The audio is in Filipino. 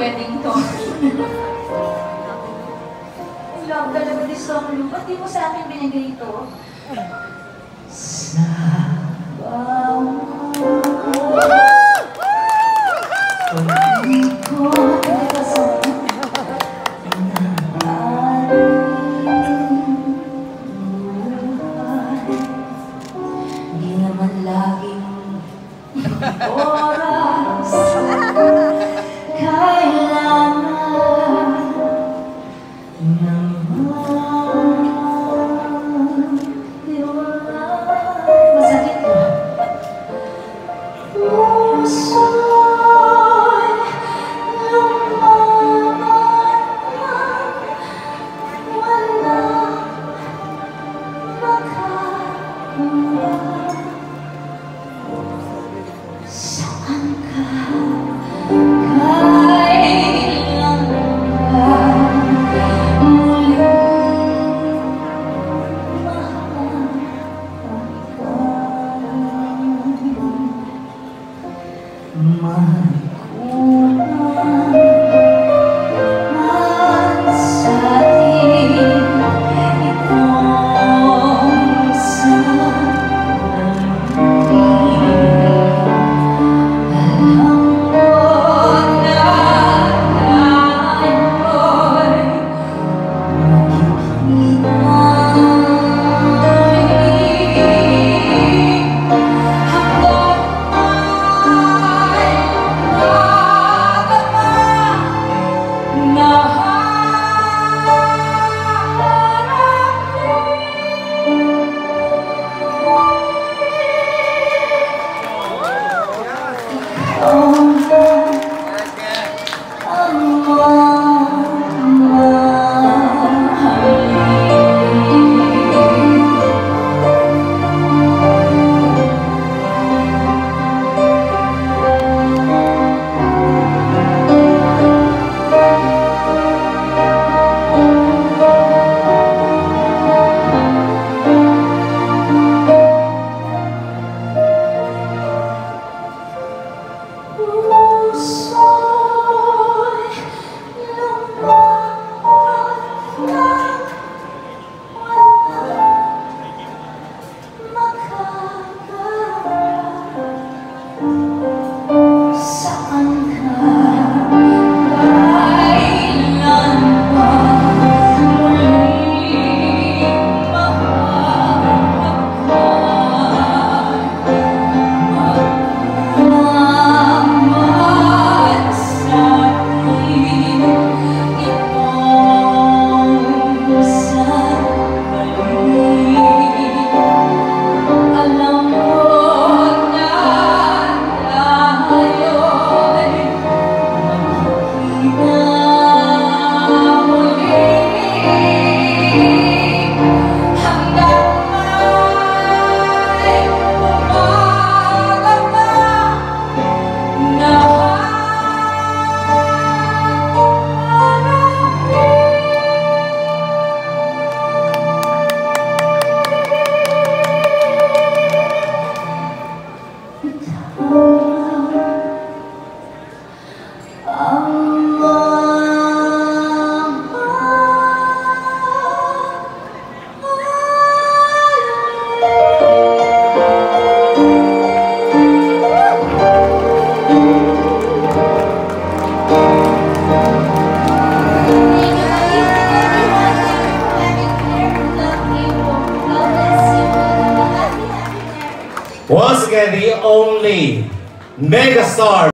wedding to. Love talaga this song, Lu. Ba't di mo sa akin binigay ito? Sabaw pag-ibig ko kasama di naman laging oras kailangan naman iwalay. Masakit ko. Puso'y lumaban wala makakawala. Saan ka? Kailan ka muling mahal man sa atin itong Once again, the only megastar.